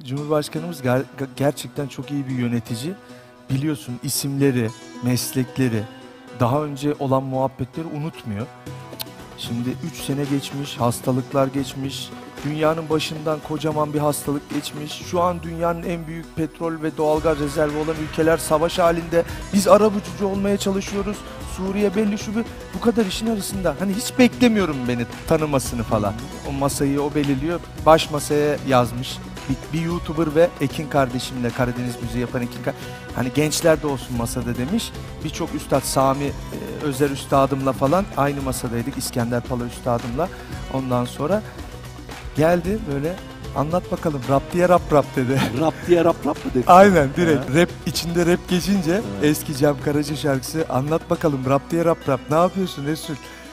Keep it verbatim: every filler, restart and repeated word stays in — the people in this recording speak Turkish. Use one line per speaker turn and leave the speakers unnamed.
Cumhurbaşkanımız ger gerçekten çok iyi bir yönetici. Biliyorsun isimleri, meslekleri, daha önce olan muhabbetleri unutmuyor. Şimdi üç sene geçmiş, hastalıklar geçmiş, dünyanın başından kocaman bir hastalık geçmiş. Şu an dünyanın en büyük petrol ve doğalgaz rezervi olan ülkeler savaş halinde. Biz arabulucu olmaya çalışıyoruz. Suriye belli şu bir, bu kadar işin arasında. Hani hiç beklemiyorum beni tanımasını falan. O masayı o belirliyor. Baş masaya yazmış. Bir, bir YouTuber ve Ekin kardeşimle, Karadeniz müziği yapan Ekin kar- hani gençler de olsun masada demiş. Birçok üstad, Sami e, Özer üstadımla falan aynı masadaydık. İskender Pala üstadımla. Ondan sonra geldi böyle, anlat bakalım rap diye rap rap dedi.
Rap diye rap rap mı dedi?
Aynen direkt
Ha.
rap, içinde rap geçince
Ha.
eski Cem Karaca şarkısı, anlat bakalım rap diye rap rap, ne yapıyorsun Resul?